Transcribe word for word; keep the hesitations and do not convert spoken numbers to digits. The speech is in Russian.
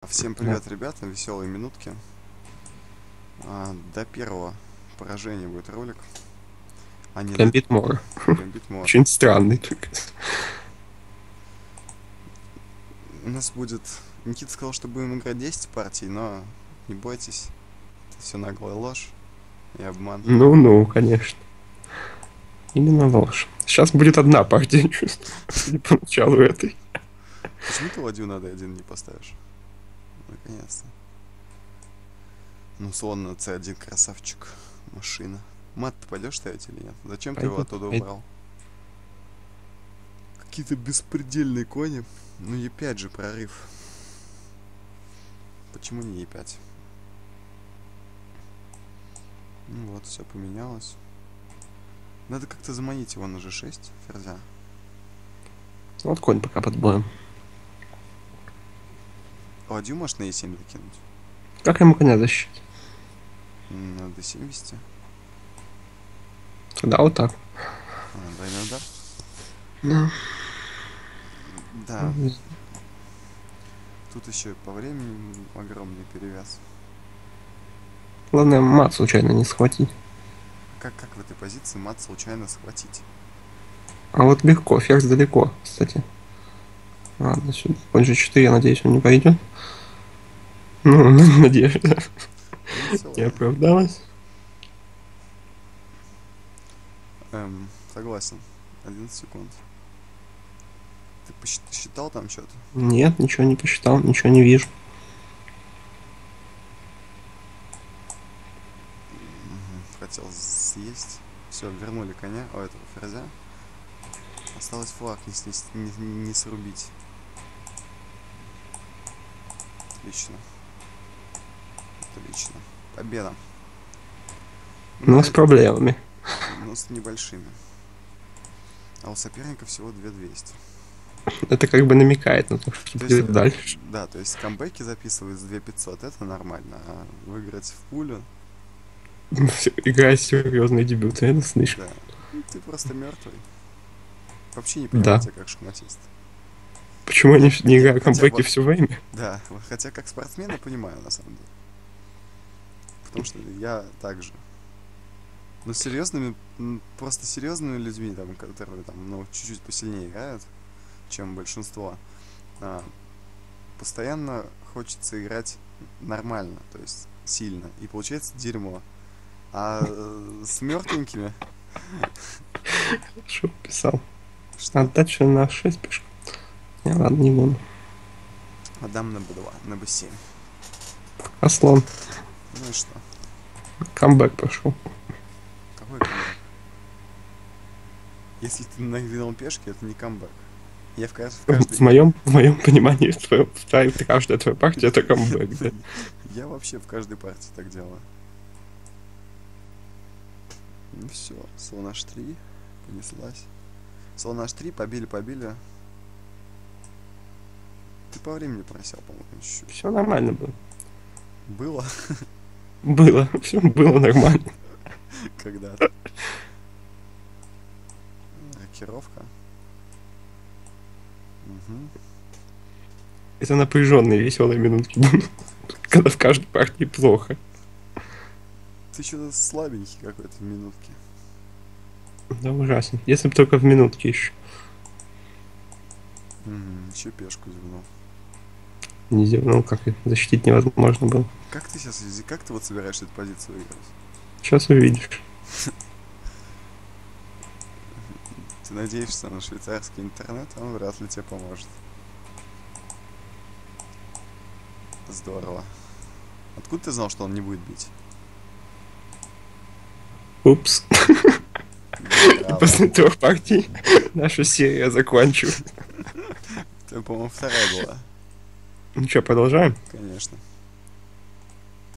Всем Да. привет, ребята, веселые минутки. А, до первого поражения будет ролик, а не до Гамбит Мора. Гамбит Мор. Очень странный только. У нас будет... Никита сказал, что будем играть десять партий, но не бойтесь, это все наглая ложь и обман. Ну-ну, конечно. Именно ложь. Сейчас будет одна партия, чувствую. Судя по началу этой. Почему ты ладью на дэ один не поставишь? Наконец-то. Ну, слон на цэ один, красавчик. Машина. Мат ты пойдешь ставить или нет? Зачем ты его Пойдет, оттуда пойдет. убрал? Какие-то беспредельные кони. Ну, е пять же прорыв. Почему не е пять? Ну вот, все поменялось. Надо как-то заманить его на же шесть, ферзя. Вот конь пока под боем. Ладью можешь на е семь закинуть? Как ему коня защитить? М, На дэ семь вести. Тогда вот так. А, двойной удар. Да. Да, тут еще и по времени огромный перевес. Главное, мат случайно не схватить. Как, как в этой позиции мат случайно схватить? А вот легко, ферзь далеко, кстати. Ладно, сюда. Конь же четыре, я надеюсь, он не пойдет. Ну, надежда Ну, в не целом, оправдалась. эм, согласен. одиннадцать секунд. Ты посчитал там что-то? Нет, ничего не посчитал, ничего не вижу. Хотел съесть. Все, вернули коня, о, этого ферзя. Осталось флаг не, снес- не, не срубить. Отлично. Отлично. Победа. Ну, Но на с это- проблемами. ну, с небольшими. А у соперника всего две тысячи двести. Это как бы намекает на то, что То есть, будет э, дальше. да, то есть камбэки записывают с две тысячи пятьсот, это нормально. А выиграть в пулю, Играет серьезный дебют, это слышно. да. Ну, ты просто мертвый. Вообще не понимаю Да. тебя как шахматист. Почему они не Не, играют хотя камбэки бы- все время? Да, вот хотя как спортсмена понимаю, на самом деле. Потому что я так же. Ну, с серьезными, м, просто серьезными людьми, там, которые там, ну, чуть-чуть посильнее играют, чем большинство, а, постоянно хочется играть нормально, то есть сильно. И получается дерьмо. А э, с мертвенькими, Что писал? что? Отдать что на шесть пешку. Не, ладно, не буду. Отдам на бэ два, на бэ семь. А слон. Ну и что? Камбэк пошел. Какой камбэк? Если ты нагнал пешки, это не камбэк. Я в, кажд- в В каждой... моем, в моем понимании, в твоем, в твоей- каждая твоя партия это камбэк, да? Я вообще в каждой партии так делаю. Ну все, слон аш три, понеслась. Слон аш три, побили, побили. Ты по времени просел, по-моему, чуть-чуть. Все нормально было. Было Было, все было нормально. когда-то. Рокировка. Мгм. Это напряженные веселые минутки будут. Когда в каждой партии плохо. Ты что-то слабенький какой-то в минутке. Да ужасно. Если бы только в минутке еще. Угу, еще пешку зевнул. Не зевнул, как и защитить невозможно было. Как ты сейчас, как ты вот собираешься эту позицию выиграть? Сейчас увидишь. Ты надеешься на швейцарский интернет, а он вряд ли тебе поможет. Здорово. Откуда ты знал, что он не будет бить? Упс. Браво. После трех партий наша серия заканчивается. Это, по-моему, вторая была. Ну что, продолжаем? Конечно.